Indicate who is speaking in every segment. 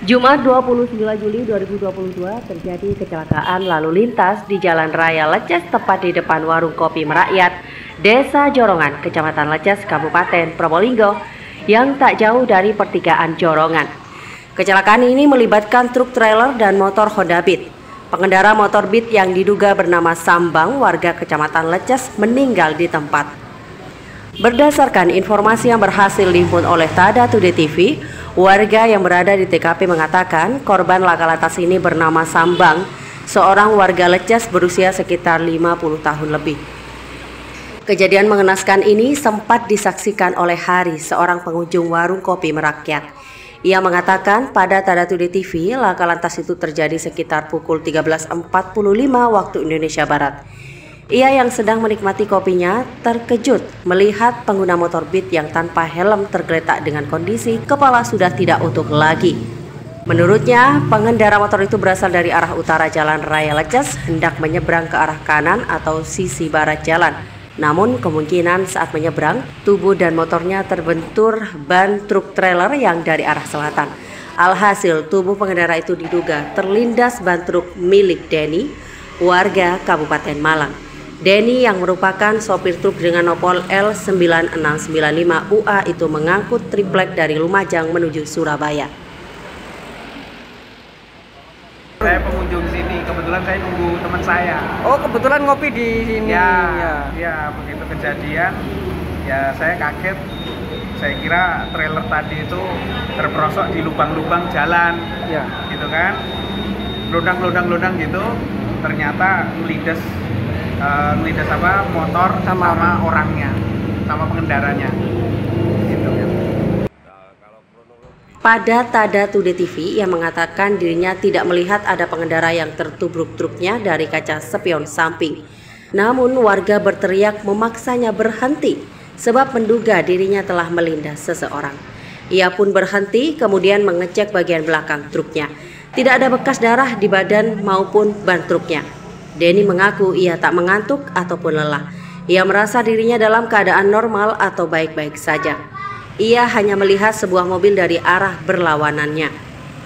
Speaker 1: Jumat 29 Juli 2022 terjadi kecelakaan lalu lintas di Jalan Raya Leces tepat di depan warung kopi merakyat Desa Jorongan, Kecamatan Leces, Kabupaten Probolinggo yang tak jauh dari pertigaan Jorongan. Kecelakaan ini melibatkan truk trailer dan motor Honda Beat. Pengendara motor Beat yang diduga bernama Sambang, warga Kecamatan Leces, meninggal di tempat. Berdasarkan informasi yang berhasil dihimpun oleh Tada Today TV, warga yang berada di TKP mengatakan korban laka lantas ini bernama Sambang, seorang warga Leces berusia sekitar 50 tahun lebih. Kejadian mengenaskan ini sempat disaksikan oleh Hari, seorang pengunjung warung kopi merakyat. Ia mengatakan pada Tada Today TV, laka lantas itu terjadi sekitar pukul 13.45 waktu Indonesia Barat. Ia yang sedang menikmati kopinya terkejut melihat pengguna motor Beat yang tanpa helm tergeletak dengan kondisi kepala sudah tidak utuh lagi. Menurutnya, pengendara motor itu berasal dari arah utara Jalan Raya Leces hendak menyeberang ke arah kanan atau sisi barat jalan. Namun kemungkinan saat menyeberang, tubuh dan motornya terbentur ban truk trailer yang dari arah selatan. Alhasil, tubuh pengendara itu diduga terlindas ban truk milik Denny, warga Kabupaten Malang. Denny yang merupakan sopir truk dengan nopol L9695UA itu mengangkut triplek dari Lumajang menuju Surabaya.
Speaker 2: Saya pengunjung sini, kebetulan saya nunggu teman saya.
Speaker 3: Oh, kebetulan ngopi di sini.
Speaker 2: Ya, begitu kejadian, ya saya kaget. Saya kira trailer tadi itu terperosok di lubang-lubang jalan, gitu kan, lodang gitu. Ternyata ngelidas motor sama orangnya, sama pengendaranya. Gitu.
Speaker 1: Pada Tada Today TV, ia mengatakan dirinya tidak melihat ada pengendara yang tertubruk truknya dari kaca spion samping. Namun warga berteriak memaksanya berhenti sebab menduga dirinya telah melindas seseorang. Ia pun berhenti kemudian mengecek bagian belakang truknya. Tidak ada bekas darah di badan maupun ban truknya. Denny mengaku ia tak mengantuk ataupun lelah. Ia merasa dirinya dalam keadaan normal atau baik-baik saja. Ia hanya melihat sebuah mobil dari arah berlawanannya.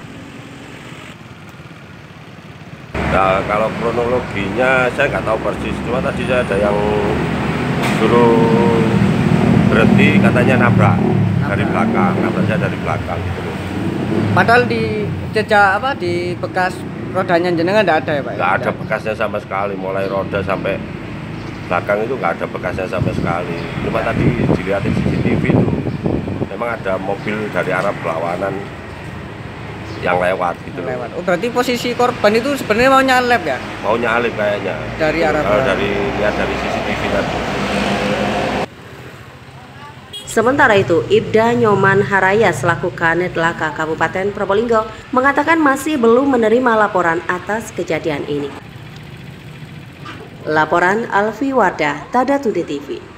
Speaker 4: Nah, kalau kronologinya saya nggak tahu persis. Cuma tadi ada yang suruh berhenti, katanya nabrak dari belakang, nabraknya dari belakang gitu loh.
Speaker 3: Padahal di jejak di bekas rodanya jenengan nggak ada ya Pak?
Speaker 4: Nggak ada bekasnya sama sekali, mulai roda sampai belakang itu nggak ada bekasnya sama sekali. Cuma tadi dilihatin CCTV itu memang ada mobil dari arah berlawanan yang lewat gitu.
Speaker 3: Oh, berarti posisi korban itu sebenarnya mau nyalip ya?
Speaker 4: Mau nyalip kayaknya.
Speaker 3: Dari arah
Speaker 4: kalau lihat dari CCTV tadi.
Speaker 1: Sementara itu, Ibda Nyoman Haraya selaku Kanit Laka Kabupaten Probolinggo mengatakan masih belum menerima laporan atas kejadian ini. Laporan Alfi Wardah, Tada Today TV.